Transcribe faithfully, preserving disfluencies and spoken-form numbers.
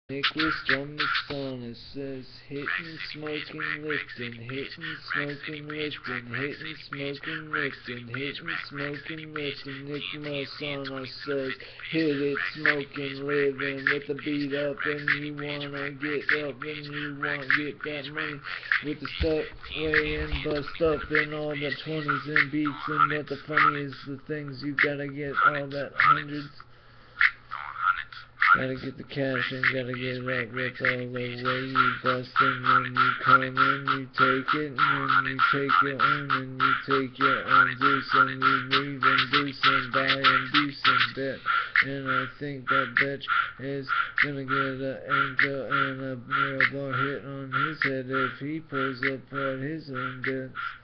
Nicholas from Messana says, hitting, smoking, lifting, hitting, smoking, lifting, hitting, smoking, lifting, hitting, smoking, lifting. Nick Messana says, hit it, smoking, living, with the beat up, and you wanna get up, and you wanna get that money, with the stuff way and bust up, and all the twenties and beats, and what the funny is, the things you gotta get, all that hundreds. Gotta get the cash and gotta get it up with all the way you bust, and then you come in, you take it, and then you take your own, and you take your own juice, and you leave and do some buy and do some bet. And I think that bitch is gonna get an ankle and a real bar hit on his head if he pulls apart his own bets.